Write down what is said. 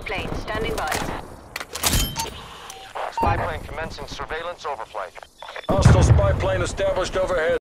plane standing by. Spy plane commencing surveillance overflight. Hostile spy plane established overhead.